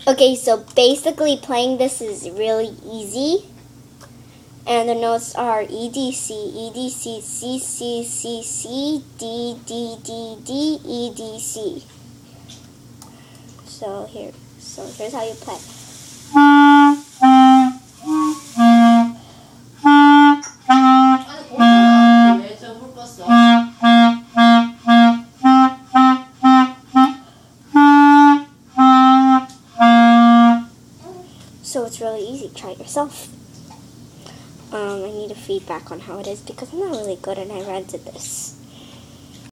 Okay, so basically playing this is really easy. And the notes are E, D, C, E, D, C, C, C, C, C, D, D, D, D, E, D, C. So here's how you play. So it's really easy. Try it yourself. I need a feedback on how it is because I'm not really good and I rented this.